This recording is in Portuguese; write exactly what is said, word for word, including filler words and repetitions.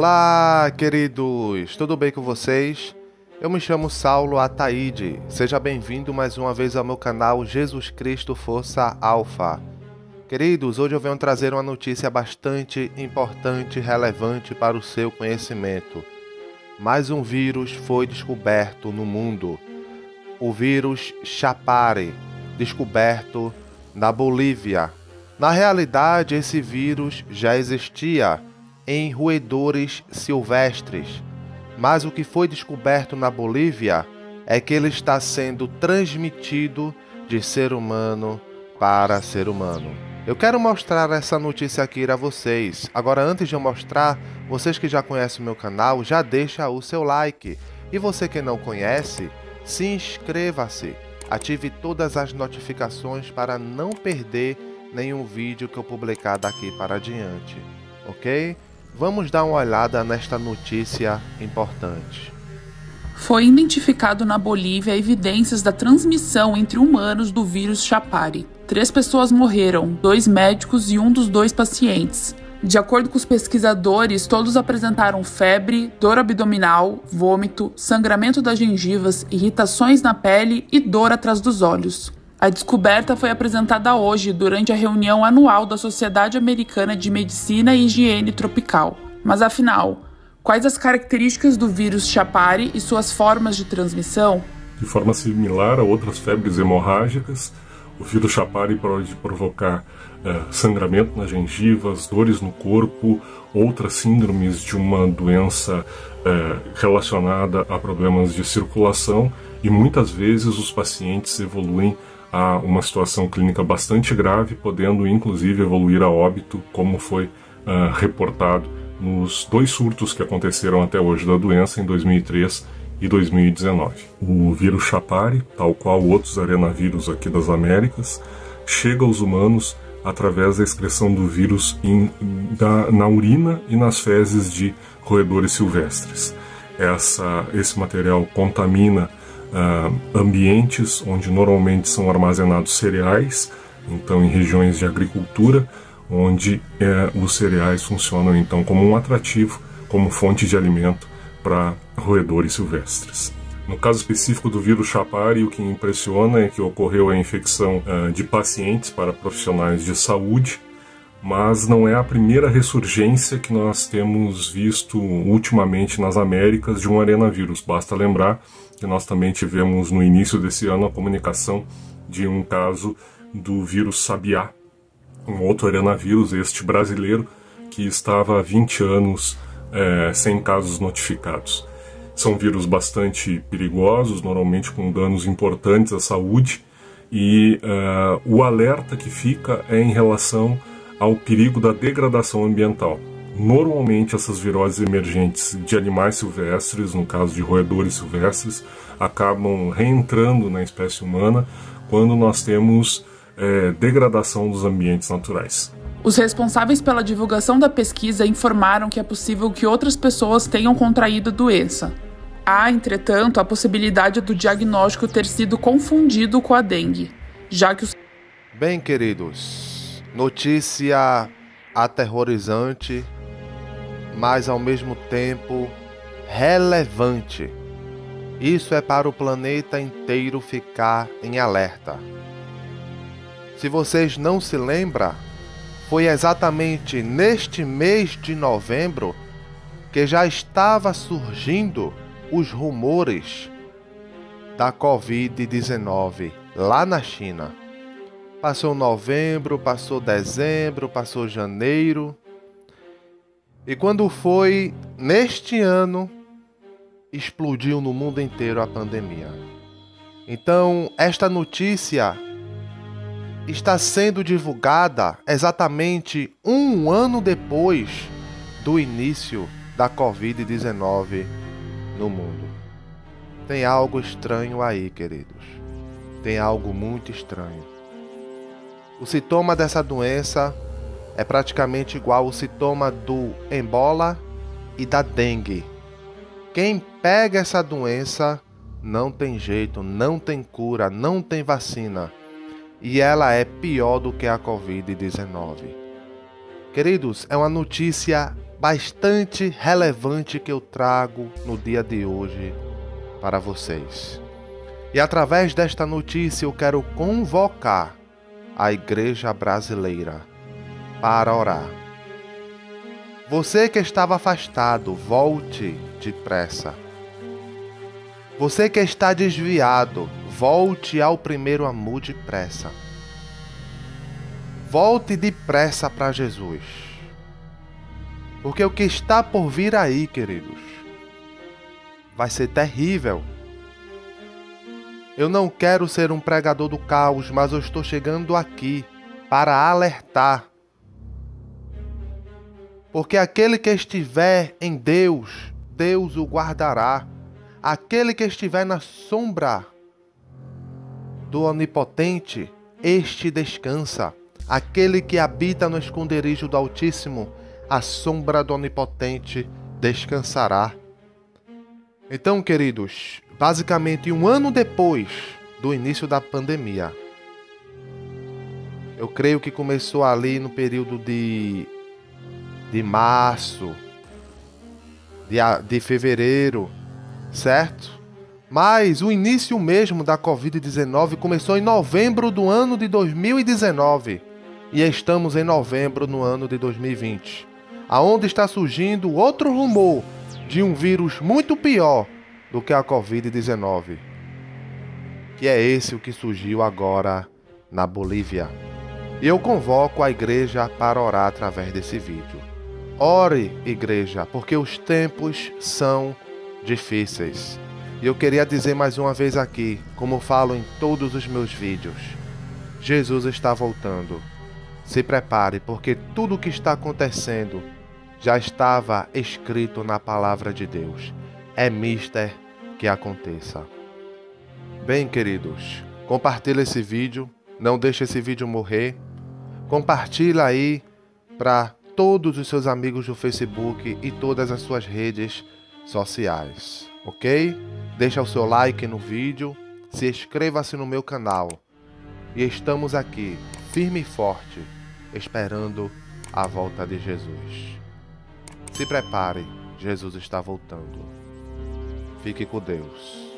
Olá, queridos! Tudo bem com vocês? Eu me chamo Saulo Ataíde. Seja bem-vindo mais uma vez ao meu canal Jesus Cristo Força Alfa. Queridos, hoje eu venho trazer uma notícia bastante importante e relevante para o seu conhecimento. Mais um vírus foi descoberto no mundo. O vírus Chapare, descoberto na Bolívia. Na realidade, esse vírus já existia em roedores silvestres, mas o que foi descoberto na Bolívia é que ele está sendo transmitido de ser humano para ser humano. Eu quero mostrar essa notícia aqui a vocês. Agora, antes de eu mostrar, vocês que já conhecem o meu canal, já deixa o seu like. E você que não conhece, se inscreva-se. Ative todas as notificações para não perder nenhum vídeo que eu publicar daqui para adiante, ok? Vamos dar uma olhada nesta notícia importante. Foi identificado na Bolívia evidências da transmissão entre humanos do vírus Chapare. Três pessoas morreram, dois médicos e um dos dois pacientes. De acordo com os pesquisadores, todos apresentaram febre, dor abdominal, vômito, sangramento das gengivas, irritações na pele e dor atrás dos olhos. A descoberta foi apresentada hoje durante a reunião anual da Sociedade Americana de Medicina e Higiene Tropical. Mas afinal, quais as características do vírus Chapare e suas formas de transmissão? De forma similar a outras febres hemorrágicas, o vírus Chapare pode provocar eh, sangramento nas gengivas, dores no corpo, outras síndromes de uma doença eh, relacionada a problemas de circulação, e muitas vezes os pacientes evoluem a uma situação clínica bastante grave, podendo inclusive evoluir a óbito, como foi uh, reportado nos dois surtos que aconteceram até hoje da doença, em dois mil e três e dois mil e dezenove. O vírus Chapare, tal qual outros arenavírus aqui das Américas, chega aos humanos através da excreção do vírus em, da, na urina e nas fezes de roedores silvestres. Essa, esse material contamina Uh, ambientes onde normalmente são armazenados cereais, então em regiões de agricultura, onde uh, os cereais funcionam então como um atrativo, como fonte de alimento para roedores silvestres. No caso específico do vírus Chapare, o que impressiona é que ocorreu a infecção uh, de pacientes para profissionais de saúde, mas não é a primeira ressurgência que nós temos visto ultimamente nas Américas de um arenavírus. Basta lembrar que nós também tivemos no início desse ano a comunicação de um caso do vírus Sabiá, um outro arenavírus, este brasileiro, que estava há vinte anos é, sem casos notificados. São vírus bastante perigosos, normalmente com danos importantes à saúde, e uh, o alerta que fica é em relação ao perigo da degradação ambiental. Normalmente essas viroses emergentes de animais silvestres, no caso de roedores silvestres, acabam reentrando na espécie humana quando nós temos é, degradação dos ambientes naturais. Os responsáveis pela divulgação da pesquisa informaram que é possível que outras pessoas tenham contraído a doença. Há, entretanto, a possibilidade do diagnóstico ter sido confundido com a dengue, já que os... Bem, queridos, notícia aterrorizante, mas ao mesmo tempo relevante. Isso é para o planeta inteiro ficar em alerta. Se vocês não se lembram, foi exatamente neste mês de novembro que já estava surgindo os rumores da covid dezenove lá na China. Passou novembro, passou dezembro, passou janeiro. E quando foi neste ano, explodiu no mundo inteiro a pandemia. Então, esta notícia está sendo divulgada exatamente um ano depois do início da covid dezenove no mundo. Tem algo estranho aí, queridos. Tem algo muito estranho. O sintoma dessa doença é praticamente igual ao sintoma do ebola e da dengue. Quem pega essa doença não tem jeito, não tem cura, não tem vacina. E ela é pior do que a covid dezenove. Queridos, é uma notícia bastante relevante que eu trago no dia de hoje para vocês. E através desta notícia eu quero convocar a Igreja Brasileira para orar. Você que estava afastado, volte depressa. Você que está desviado, volte ao primeiro amor depressa. Volte depressa para Jesus. Porque o que está por vir aí, queridos, vai ser terrível. Eu não quero ser um pregador do caos, mas eu estou chegando aqui para alertar. Porque aquele que estiver em Deus, Deus o guardará. Aquele que estiver na sombra do Onipotente, este descansa. Aquele que habita no esconderijo do Altíssimo, a sombra do Onipotente descansará. Então, queridos, basicamente um ano depois do início da pandemia, eu creio que começou ali no período de, de março, de, de fevereiro, certo? Mas o início mesmo da covid dezenove começou em novembro do ano de dois mil e dezenove. E estamos em novembro no ano de dois mil e vinte, aonde está surgindo outro rumor de um vírus muito pior do que a covid dezenove, que é esse o que surgiu agora na Bolívia. E eu convoco a igreja para orar através desse vídeo. Ore, igreja, porque os tempos são difíceis. E eu queria dizer mais uma vez aqui, como falo em todos os meus vídeos, Jesus está voltando. Se prepare, porque tudo o que está acontecendo já estava escrito na palavra de Deus. É mister que aconteça. Bem, queridos, compartilha esse vídeo, não deixe esse vídeo morrer. Compartilha aí para todos os seus amigos do Facebook e todas as suas redes sociais, ok? Deixa o seu like no vídeo, se inscreva-se no meu canal. E estamos aqui, firme e forte, esperando a volta de Jesus. Se prepare, Jesus está voltando. Fique com Deus.